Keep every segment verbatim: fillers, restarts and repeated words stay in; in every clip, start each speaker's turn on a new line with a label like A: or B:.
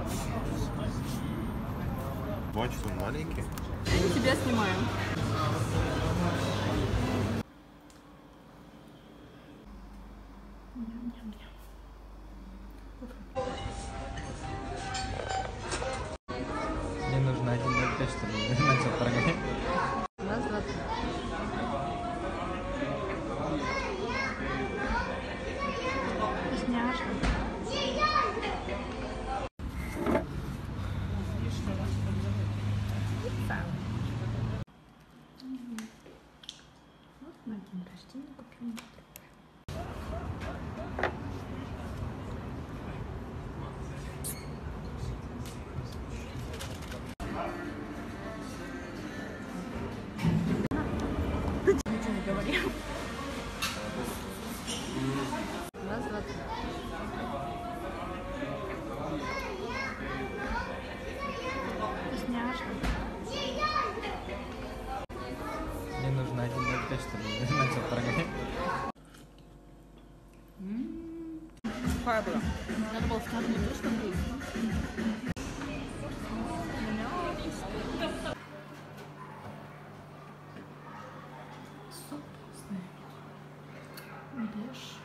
A: Бачу, он маленький.
B: Я тебя снимаю.
C: Мне нужно один ноль пять, чтобы начал прогонять.
B: Раз, два, три. Вкусняшка. Вот на день рождения купила. Ничего не говори. Раз, два, три. Вкусняшка.
C: Мне нужно один ноль пять, чтобы начал прогонять.
B: Какая была? Надо было вкладывать то, что будет. Суп вкусный. Ешь.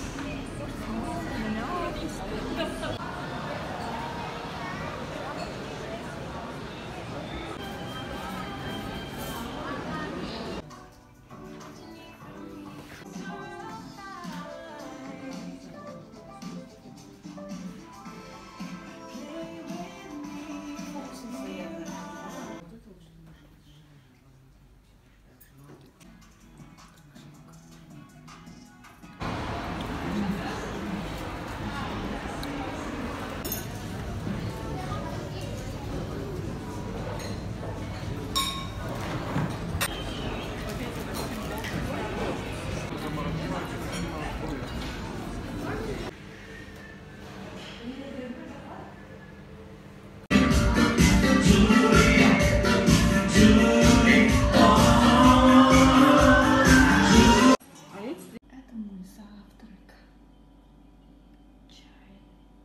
B: Это мой завтрак. Чай.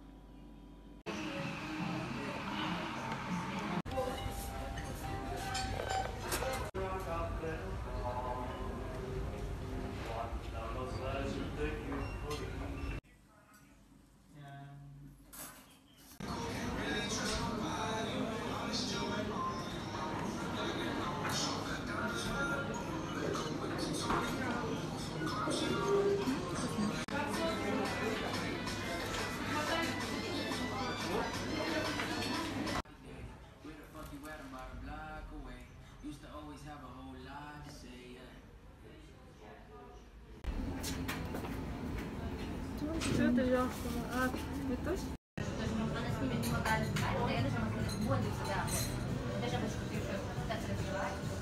B: Что ты взял? А, не точно?
D: Она с ними не могла разговаривать, я даже могла больше всего. Даже больше всего. Так разговаривать.